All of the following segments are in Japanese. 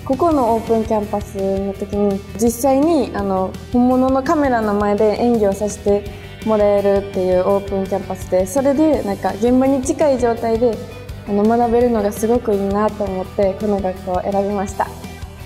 ここのオープンキャンパスの時に実際に本物のカメラの前で演技をさせてもらえるっていうオープンキャンパスで、それでなんか現場に近い状態で学べるのがすごくいいなと思ってこの学校を選びました。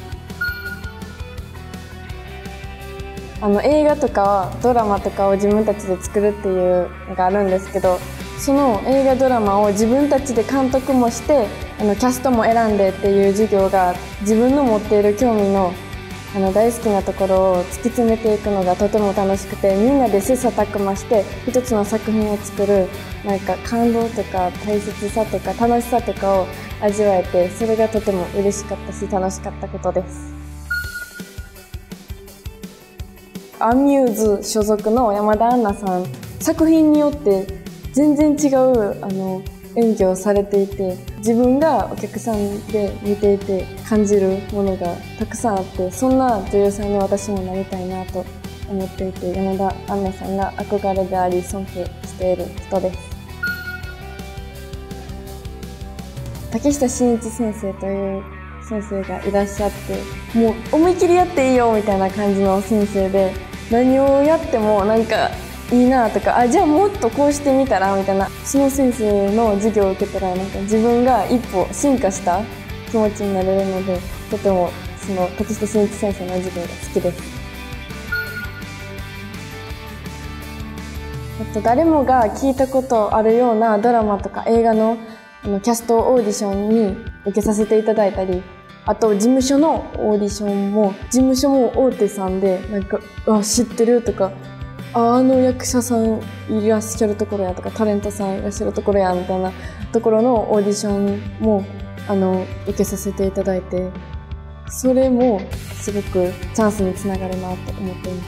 映画とかドラマとかを自分たちで作るっていうのがあるんですけど、その映画ドラマを自分たちで監督もしてキャストも選んでっていう授業が自分の持っている興味の大好きなところを突き詰めていくのがとても楽しくて、みんなで切磋琢磨して一つの作品を作るなんか感動とか大切さとか楽しさとかを味わえて、それがとても嬉しかったし楽しかったことです。アミューズ所属の山田杏奈さん、作品によって全然違う演技をされていて、自分がお客さんで見ていて感じるものがたくさんあって、そんな女優さんに私もなりたいなと思っていて、山田杏奈さんが憧れであり尊敬している人です。竹下真一先生という先生がいらっしゃって、もう思い切りやっていいよみたいな感じの先生で、何をやってもなんかいいなとか、じゃあもっとこうしてみたらみたいな、その先生の授業を受けたらなんか自分が一歩進化した気持ちになれるので、とてもその竹下真一先生の授業が好きです。誰もが聞いたことあるようなドラマとか映画のキャストオーディションに受けさせていただいたり、あと事務所のオーディションも、事務所も大手さんでなんか知ってるとか、役者さんいらっしゃるところやとか、タレントさんいらっしゃるところやみたいなところのオーディションも受けさせていただいて、それもすごくチャンスにつながるなと思っています。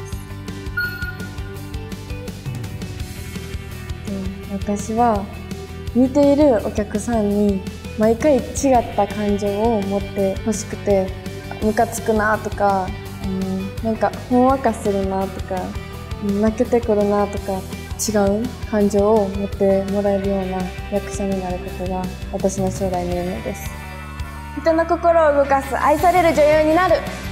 私は見ているお客さんに毎回違った感情を持ってほしくて、ムカつくなとか、なんかほんわかするなとか、泣けてくるなとか、違う感情を持ってもらえるような役者になることが私の将来の夢です。人の心を動かす愛される女優になる。